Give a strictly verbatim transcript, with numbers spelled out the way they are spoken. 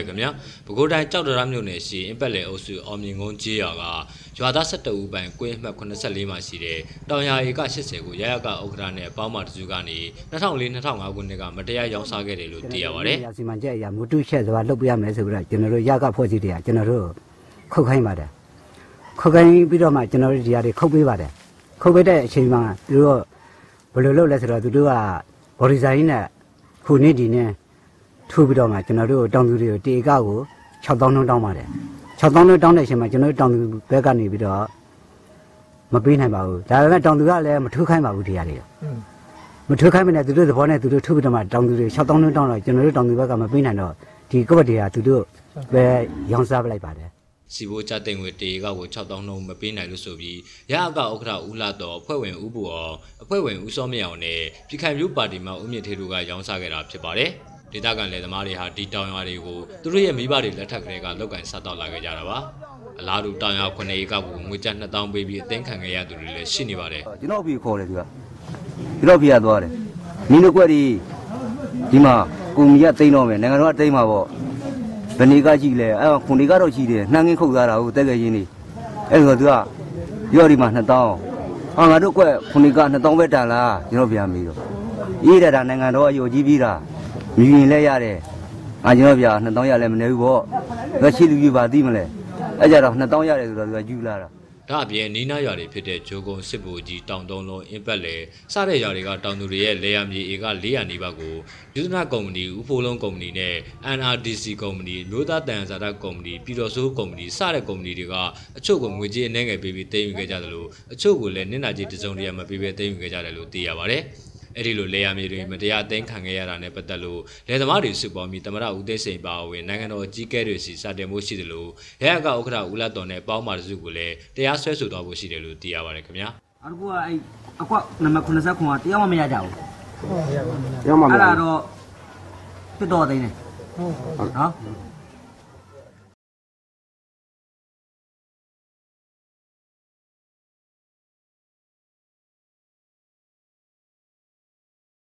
ပါတယ်ခင်ဗျာပဲခူးတိုင်းကြောက်တရားမြို့နယ်ရှိအင်ပတ်လေအုပ်စုအောင်မြင်ကုန်းကျေးရွာကရွာသား၁၁ဦးပိုင်ကွင်းအမှတ်၇၄မှာရှိတဲ့တောင်ယာဧက၈၀ကိုရရကဥက္ကဋ္ဌနဲ့ပေါင်းမတစုကနေ၂၀၀၄ ၂၀၀၅ခုနှစ်ကမတရားရောင်းစားခဲ့တယ်လို့သိရပါတယ်။စီမံချက်အရမူတုချက်ဆိုတာလုပ်ပြရမယ်ဆိုပြီးတော့ကျွန်တော်တို့ရကဖွဲ့စည်းတွေကကျွန်တော်တို့ခုတ်ခိုင်းပါတယ်။ခုတ်ခိုင်းပြီးတော့မှကျွန်တော်တို့ဒီဟာတွေခုတ်ပေးပါတယ်။ခုတ်ပေးတဲ့အချိန်မှာသူတို့ဘယ်လိုလုပ်လဲဆိုတော့သူတို့ကဘော်ဒီဇိုင်းနဲ့ခုနှစ်ဒီနဲ့ထူပြီးတော့မှကျွန်တော်တို့တောင်သူတွေကိုတေကကို၆သောင်းနှုန်းတောင်းပါတယ်၆သောင်းနှုန်းတောင်းတဲ့အချိန်မှာကျွန်တော်တို့တောင်သူဘက်ကနေပြီးတော့မပေးနိုင်ပါဘူးဒါပေမဲ့တောင်သူကလည်းမထူခိုင်းပါဘူးတရားတွေမထူခိုင်းမနဲ့သူတို့သဘောနဲ့သူတို့ထူပြီးတော့မှတောင်သူတွေ၆သောင်းနှုန်းတောင်းတော့ကျွန်တော်တို့တောင်သူဘက်ကမပေးနိုင်တော့ဒီကပတ်တွေကသူတို့ပဲရောင်းစားပလိုက်ပါတယ်စီဘိုကြတဲ့ငွေတေကကို၆သောင်းနှုန်းမပေးနိုင်လို့ဆိုပြီးရအကဥက္ကဋ္ဌဦးလာတော်အဖွဲ့ဝင်ဦးပူအောင်အဖွဲ့ဝင်ဦးစောမြအောင်နဲ့ပြည်ခိုင်မျိုးပါတီမှဦးမြင့်ထေတို့ကရောင်းစားခဲ့တာဖြစ်ပါတယ်ဒေသခံလယ်သမားတွေဟာဒီတောင်ရွာတွေကိုသူတို့ရဲ့မိဘတွေလက်ထက်ကလေးကလောက်ကင်စားတော့လာခဲ့ကြတာပါအလားတူတောင်ရွာခုနှစ်ဧကကိုငွေကျပ်နှစ်သောင်းပေးပြီးအသိမ်းခံခဲ့ရသူတွေလည်းရှိနေပါတယ်ကျွန်တော်ပြီးခေါ်တယ်သူကကျွန်တော်ပြီးရသွားတယ်မင်းတို့ကွက်ဒီဒီမှာကုမ္ပဏီကတိန်းတော့မယ်နိုင်ငံတော်ကတိန်းမှာပေါ့ဘယ်နေကကြည့်လဲအဲခုနေကတော့ရှိတယ်နှမ်းငင်းခုတ်သားတာဟုတ်တက်ကြရင်းနေအဲ့ဆိုသူကရော့ဒီမှာနှစ်သောင်းဟာငါတို့ကွက်ခုနေကနှစ်သောင်းပဲတန်လားကျွန်တော်ပြန်ပြီးတော့အေးတဲ့တာနိုင်ငံတော်အယုံကြည့်ပြီးတာမြင်ရင်လဲရတယ်အာကျွန်တော်ပြနှစ်သောင်းရလဲမနေဘူးပေါ့ငါရှိလူကြီးပါသိမလဲအဲ့ကြတော့နှစ်သောင်းရတယ်ဆိုတော့သူကယူလာတာဒါအပြင်နီးနားရွာတွေဖြစ်တဲ့ဂျိုကုံစစ်ဘူကြီးတောင်တုံးလုံးအင်ပတ်လေစတဲ့ရွာတွေကတောင်သူတွေရဲ့လေယာမြေဧက၄၀၀နီးပါးကိုယူဇနာကုမ္ပဏီဦးဖိုးလုံးကုမ္ပဏီနဲ့ အန် အာร์ ဒီ စီ ကုမ္ပဏီမျိုးသားတန်ဇာတကုမ္ပဏီပြည်တော်စိုးကုမ္ပဏီစတဲ့ကုမ္ပဏီတွေကအချို့ကငွေကြေးအနှဲငယ်ပေးပြီးသိမ်းယူခဲ့ကြတယ်လို့အချို့ကလည်းနစ်နာကြေးတစုံတရာမပေးဘဲသိမ်းယူခဲ့ကြတယ်လို့သိရပါတယ်အဲ့ဒီလိုလေယာမြေတွေမတရားသိမ်းခံခဲ့ရတာနဲ့ပတ်သက်လို့လယ်သမားတွေစုပေါင်းပြီးတမရဦးသိန်းစိန်ပါဝင်နိုင်ငံတော်အကြီးအကဲတွေစီစတင်မှုရှိတယ်လို့ရရကဥက္ကဋ္ဌဦးလာတော်နဲ့ပေါင်းပါတစုကိုလည်းတရားစွဲဆိုသွားဖို့ရှိတယ်လို့သိရပါတယ်ခင်ဗျာအခုကအဲ့အကွက်နံပါတ်၇၇ကတရားမမရကြဘူးတရားမမရအဲ့ဒါတော့ပြတ်တော်သိန်းတယ်ဟုတ်နော်